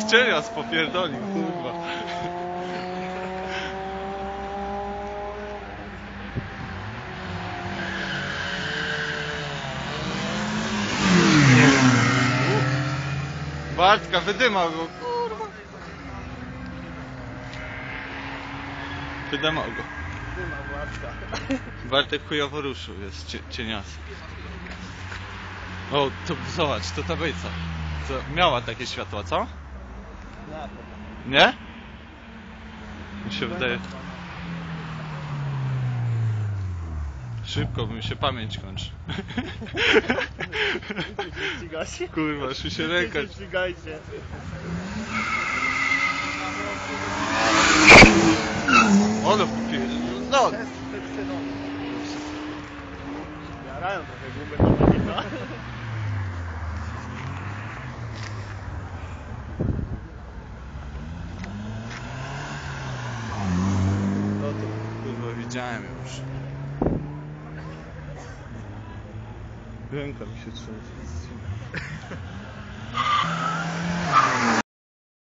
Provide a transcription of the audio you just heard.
cienia popierdolił, kurwa. Bartka wydymał go, kurwa. Wydymał go. Bartek chujowo ruszył, jest cieniasy. O, to zobacz, to tablica. Miała takie światła, co? Nie? Mi się wydaje... Szybko, bo mi się pamięć kończy. Kurwa, już mi się ręka... Ono no! Jarają trochę gumy na menika. No to kurwa widziałem już. Ręka mi się trzęsie.